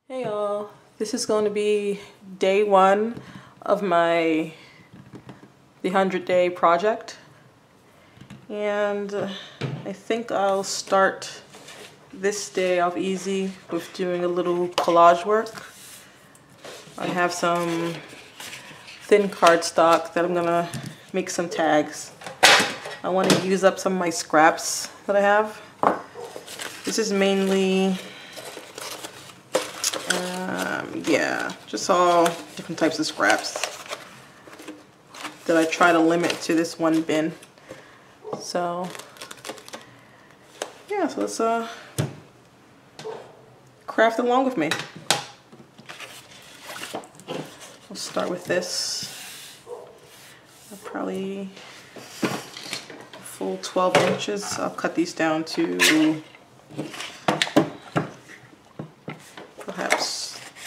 Hey y'all, this is going to be day one of the 100-day project, and I think I'll start this day off easy with doing a little collage work. I have some thin cardstock that I'm gonna make some tags. I want to use up some of my scraps that I have. This is mainly yeah, just all different types of scraps that I try to limit to this one bin. So yeah, so let's craft along with me. We'll start with this. Probably a full 12 inches. I'll cut these down to perhaps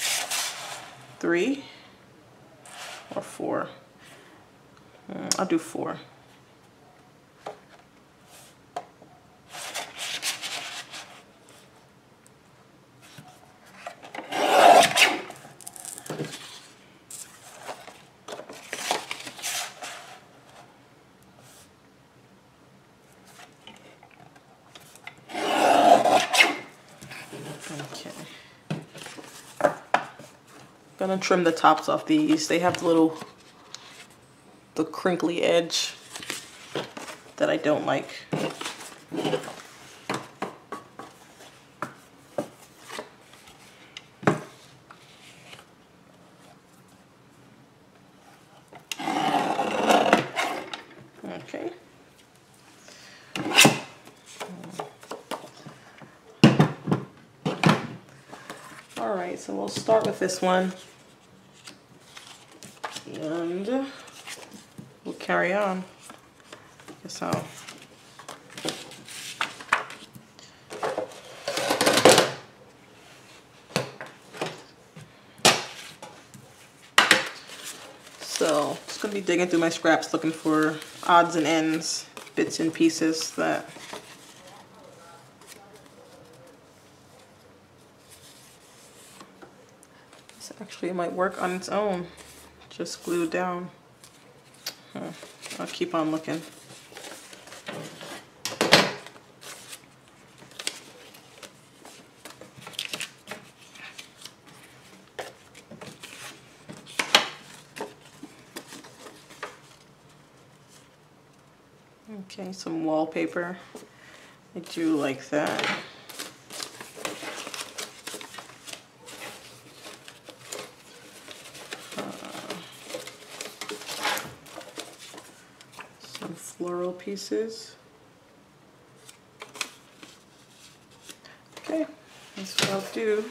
3 or 4. I'll do 4. Okay. Gonna trim the tops off these. They have the crinkly edge that I don't like. Okay. All right, so we'll start with this one. And we'll carry on. So just gonna be digging through my scraps looking for odds and ends, bits and pieces that this actually might work on its own, just glued down. I'll keep on looking. Okay, some wallpaper. I do like that. Some floral pieces. Okay, that's what I'll do.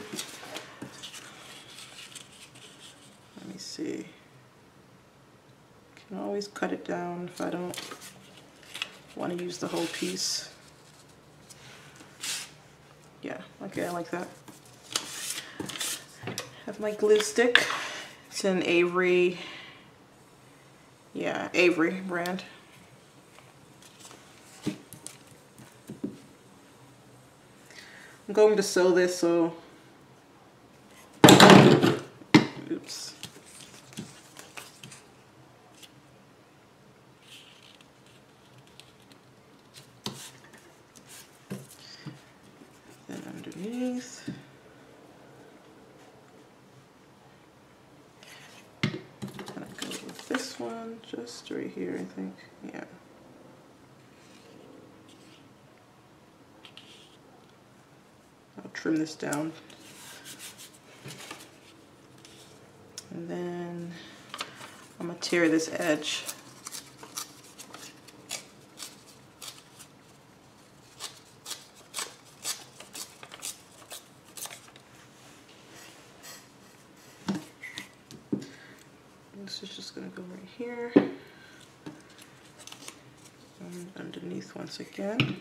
Let me see. Can always cut it down if I don't want to use the whole piece. Yeah, okay, I like that. Have my glue stick. It's an Avery, yeah, Avery brand. I'm going to sew this, so oops. Then underneath. And I go with this one just right here, I think. Yeah. I'll trim this down. And then I'm gonna tear this edge. This is just gonna go right here. And underneath once again.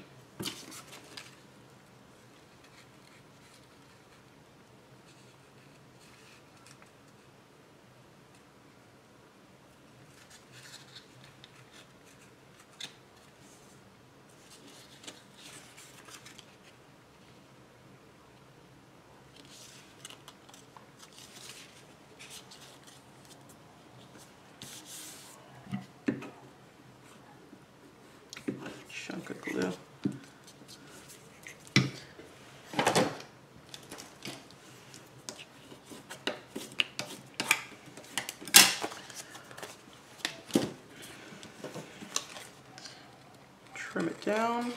trim it down.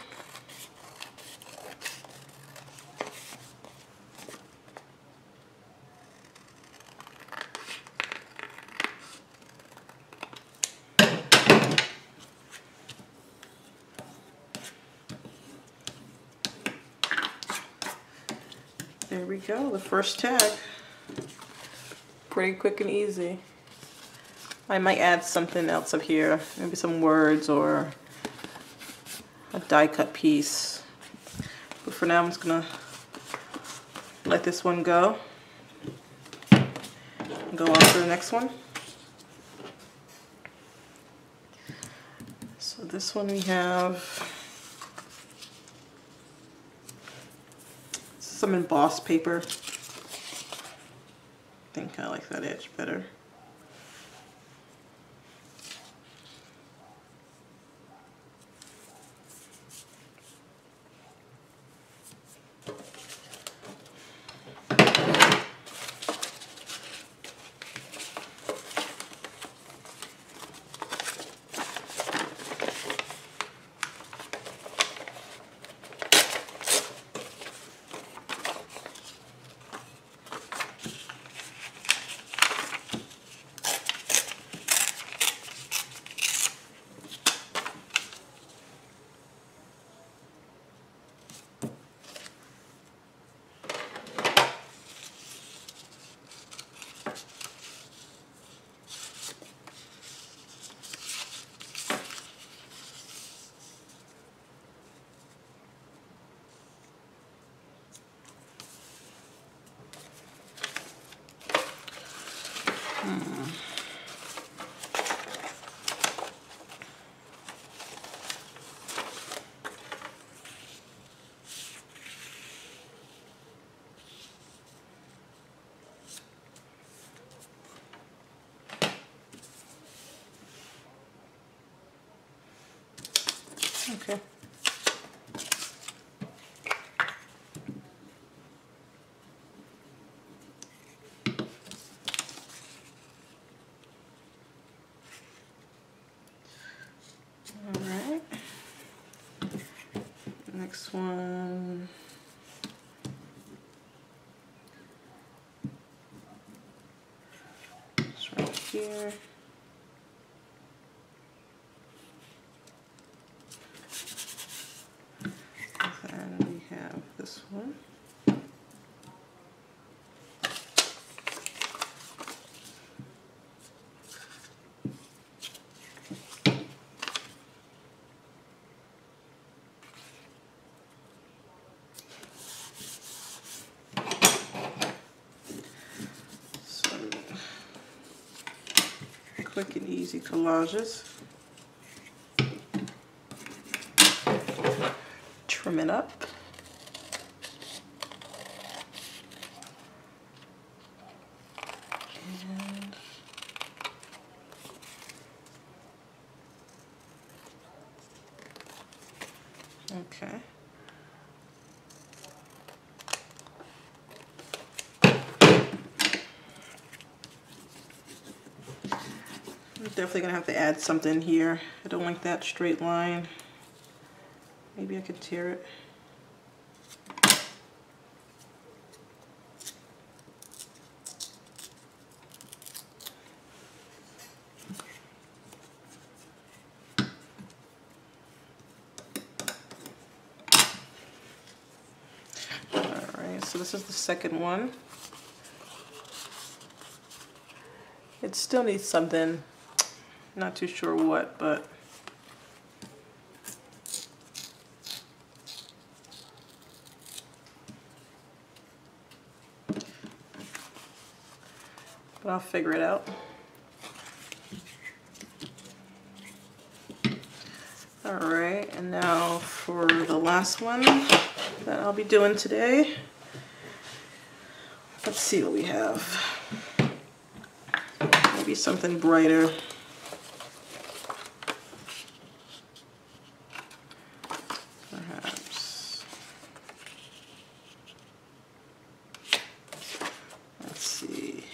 There we go, the first tag. Pretty quick and easy. I might add something else up here, maybe some words or a die cut piece. But for now I'm just gonna let this one go and go on to the next one. So this one we have some embossed paper. I think I like that edge better. Okay. All right. Next one. It's right here. This one. Some quick and easy collages. Trim it up. Okay. I'm definitely gonna have to add something here. I don't like that straight line. Maybe I could tear it. So this is the second one. It still needs something, not too sure what, but I'll figure it out. All right, and now for the last one that I'll be doing today. Let's see what we have. Maybe something brighter. Perhaps. Let's see.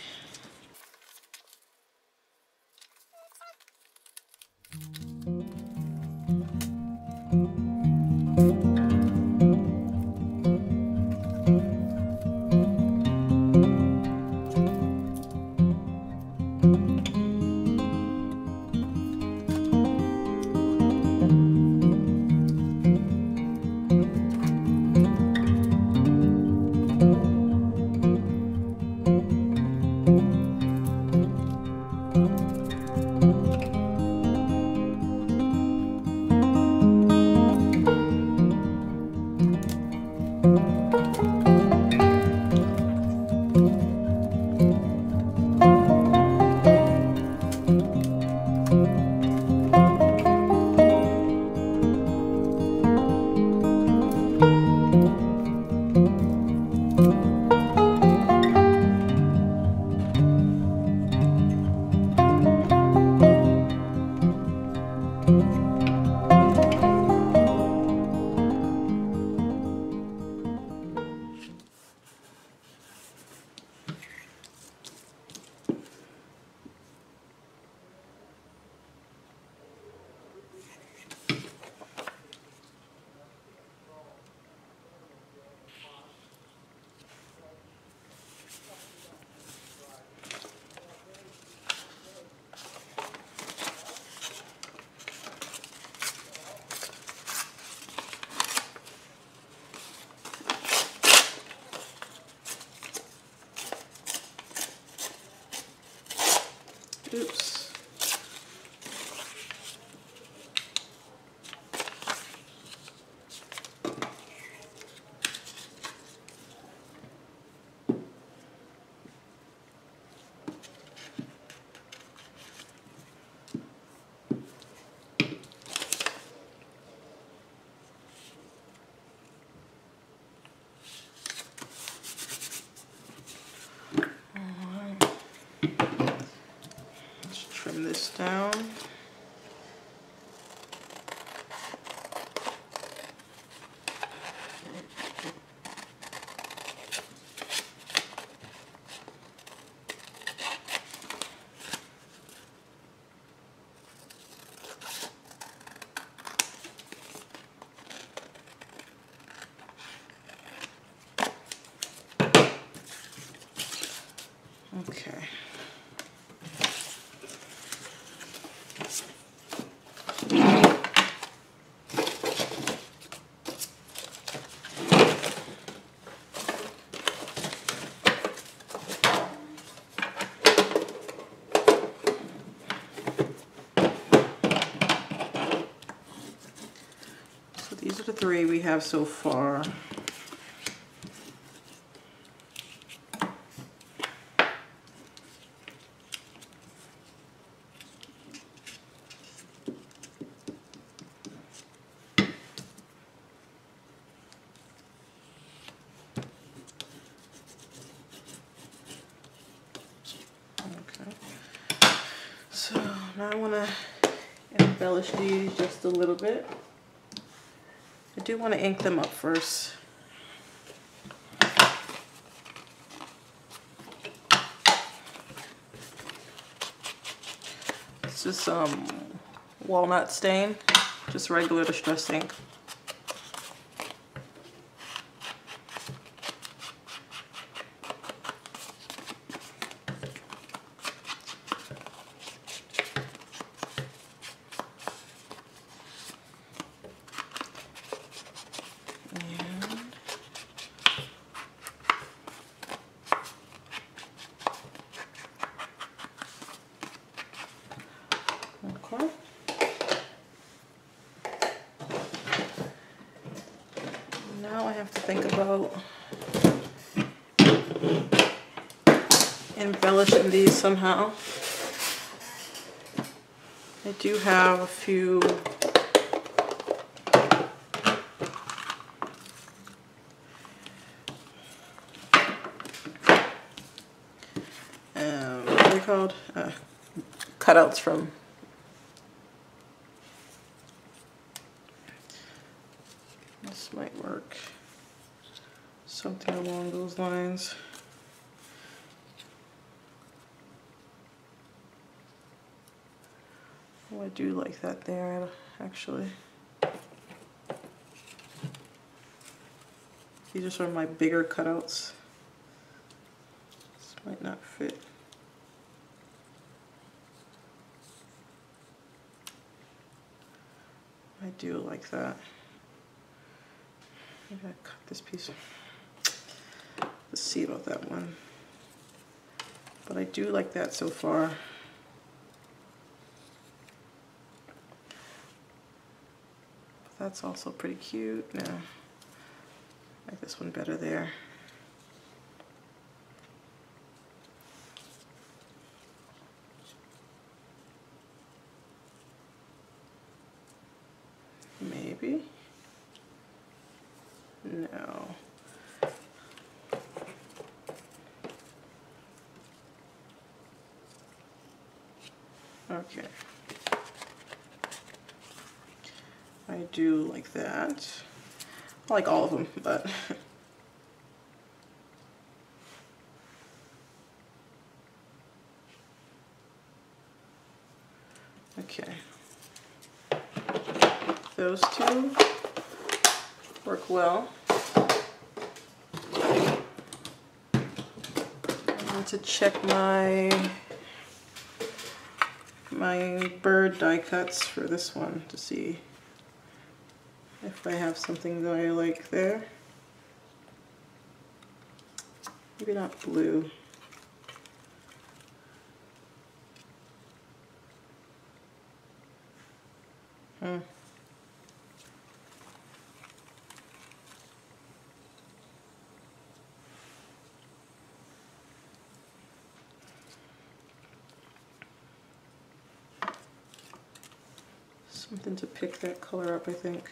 Oops. Trim this down. Okay. So these are the 3 we have so far. So now I want to embellish these just a little bit. I do want to ink them up first. It's just walnut stain, just regular distress ink. Okay. Now I have to think about embellishing these somehow. I do have a few what are they called? Cutouts from this might work. Something along those lines. Oh, I do like that there, actually. These are sort of my bigger cutouts. This might not fit. I do like that. I gotta cut this piece. Let's see about that one. But I do like that so far. That's also pretty cute. No, I like this one better there. Maybe. No. Okay. I do like that. I like all of them, but okay. Those 2 work well. I want to check my bird die cuts for this one to see if I have something that I like there. Maybe not blue. Hmm. Something to pick that color up, I think.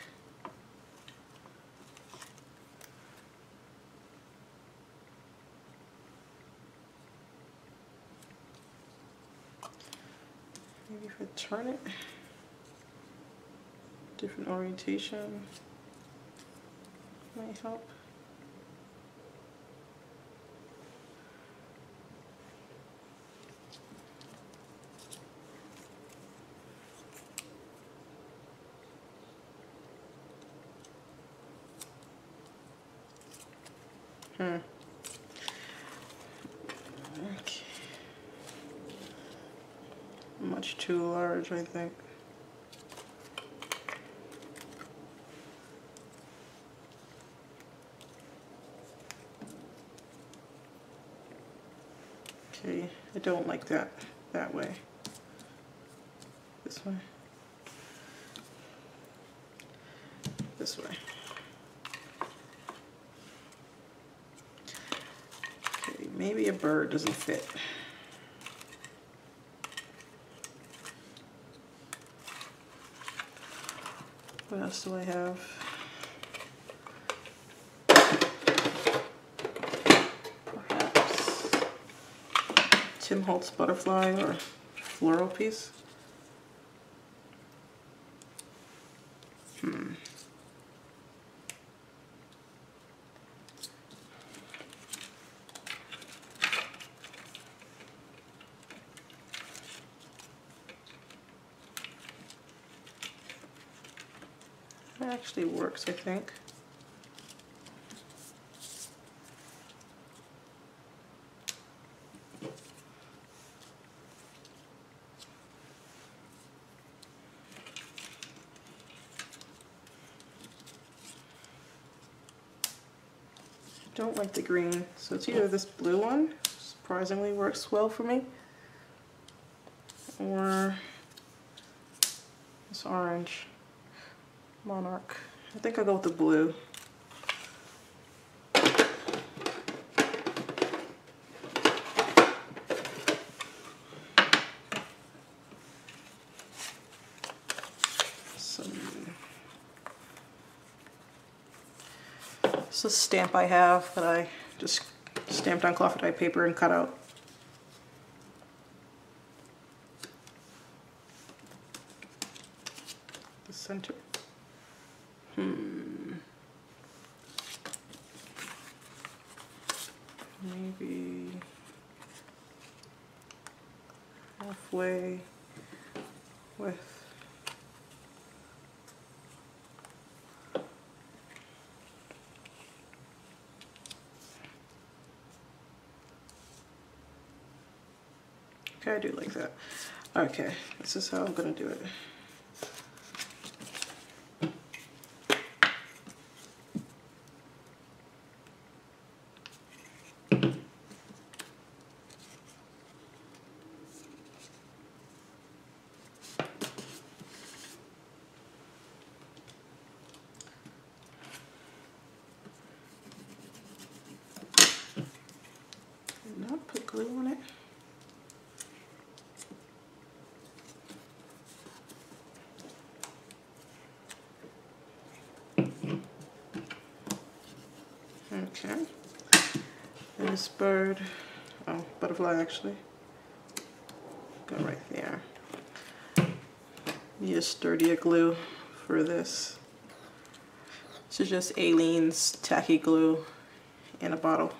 Maybe if I turn it, different orientation might help. Okay. Much too large, I think. Okay, I don't like that way. This way. This way. Okay, maybe a bird doesn't fit. What else do I have? Perhaps Tim Holtz butterfly or floral piece. That actually works, I think. Don't like the green, so it's either this blue one, surprisingly works well for me, or this orange Monarch. I think I'll go with the blue. This is a stamp I have that I just stamped on cloth dye paper and cut out. The center. Maybe halfway with okay, I do like that. Okay, this is how I'm gonna do it. Not put glue on it. Okay. And this bird, oh, butterfly actually, go right there. Need a sturdier glue for this. This is just Aleene's tacky glue in a bottle.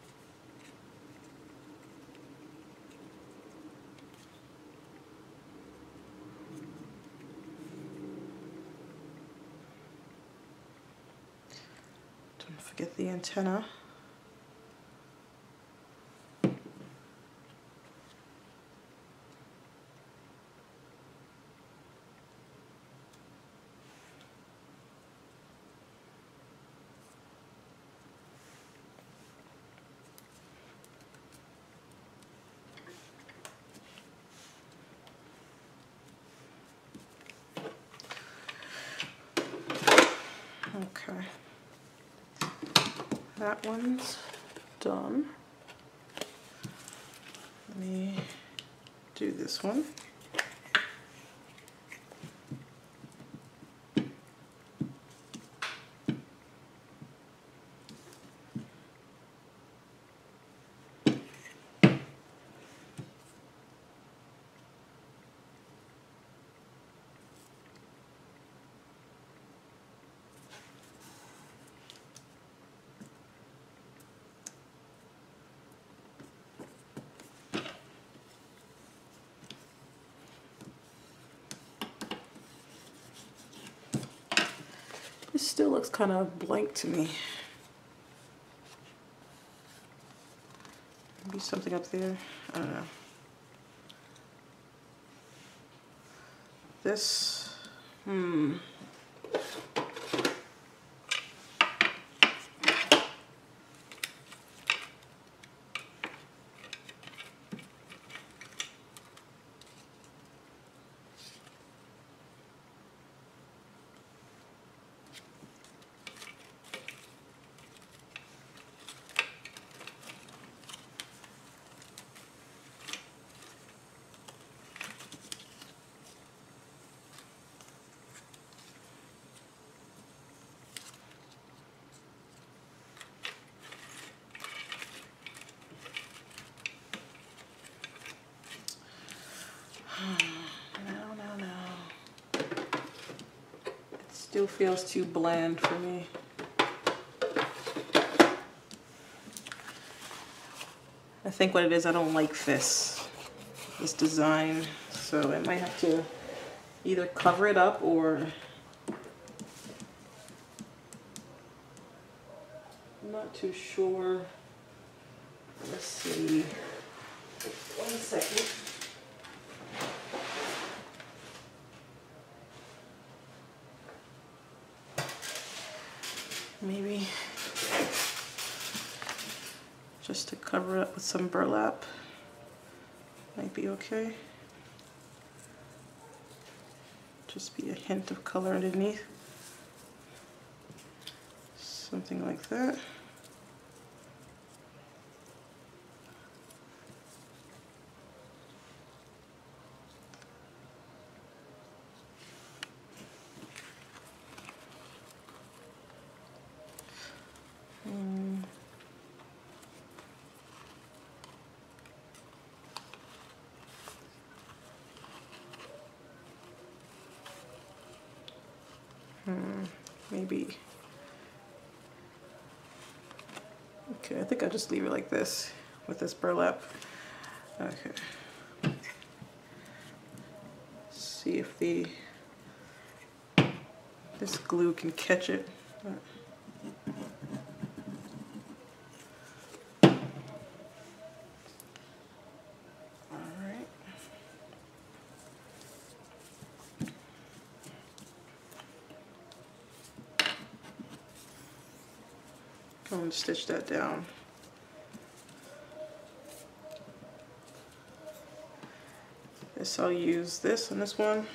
Don't forget the antenna. Okay. That one's done. Let me do this one. This still looks kind of blank to me. Maybe something up there. I don't know. This, no. It still feels too bland for me. I think what it is, I don't like this design, so I might have to either cover it up or I'm not too sure. Let's see. 1 second. Maybe just to cover it up with some burlap might be okay. Just be a hint of color underneath. Something like that. Maybe. Okay, I think I'll just leave it like this with this burlap. Okay. See if this glue can catch it. Go and stitch that down. Guess I'll use this on this one.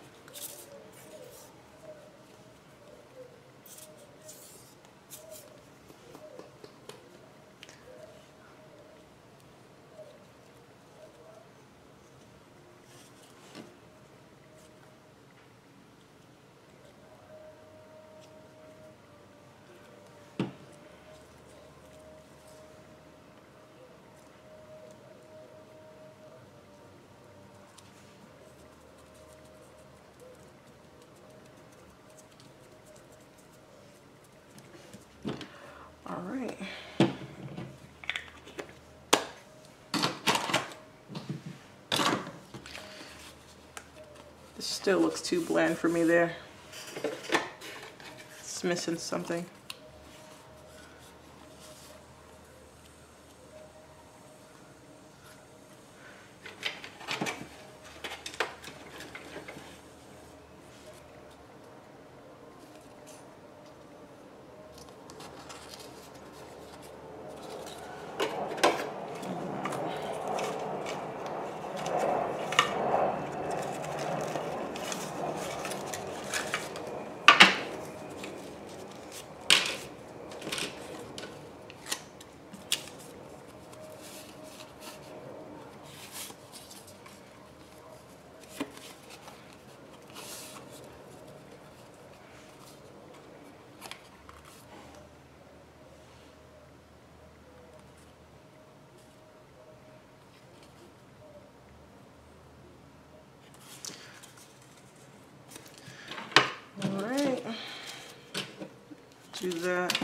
All right. This still looks too bland for me there. It's missing something. do that.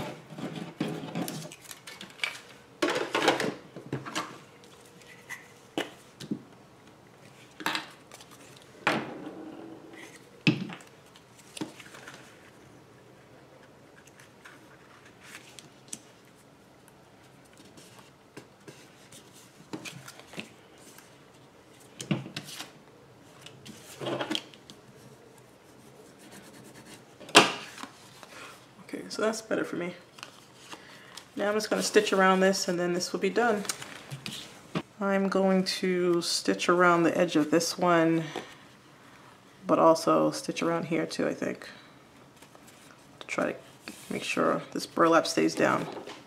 Okay, so that's better for me. Now I'm just going to stitch around this and then this will be done. I'm going to stitch around the edge of this one, but also stitch around here too, I think, to try to make sure this burlap stays down.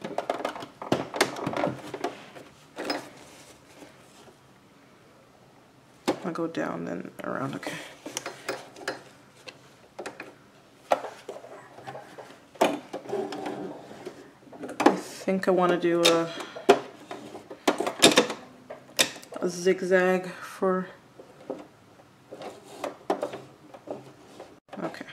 I'll go down then around, okay. I think I want to do a zigzag for, okay.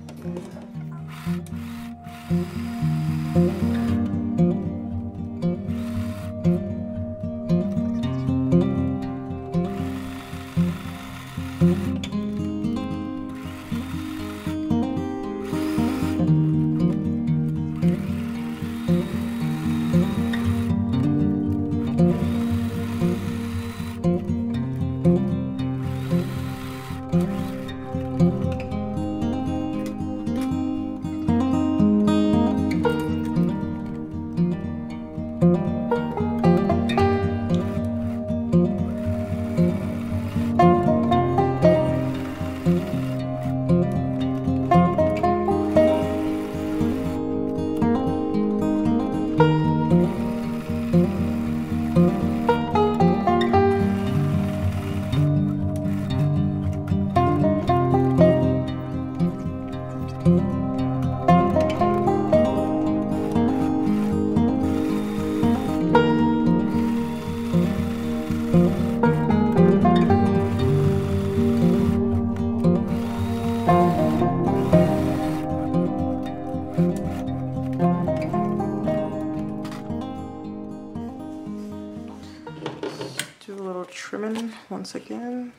Do a little trimming once again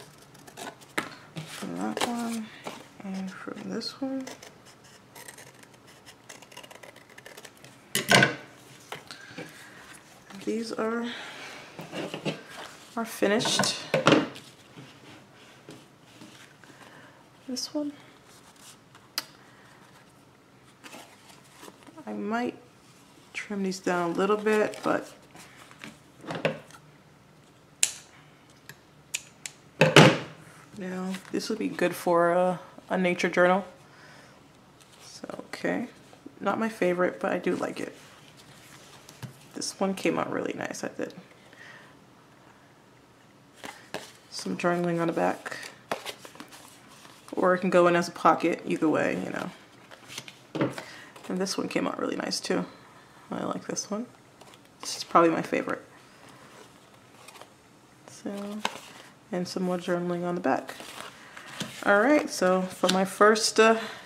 from that one and from this one. These are finished. This one, I might trim these down a little bit, but now this would be good for a nature journal. So, okay, not my favorite, but I do like it. This one came out really nice, I did. Some journaling on the back. Or it can go in as a pocket, either way, you know. And this one came out really nice too. I like this one. This is probably my favorite. So, and some more journaling on the back. Alright, so for my first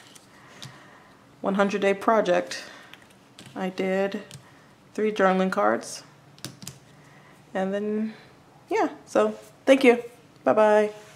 100-day project, I did 3 journaling cards. And then, yeah, so thank you. Bye-bye.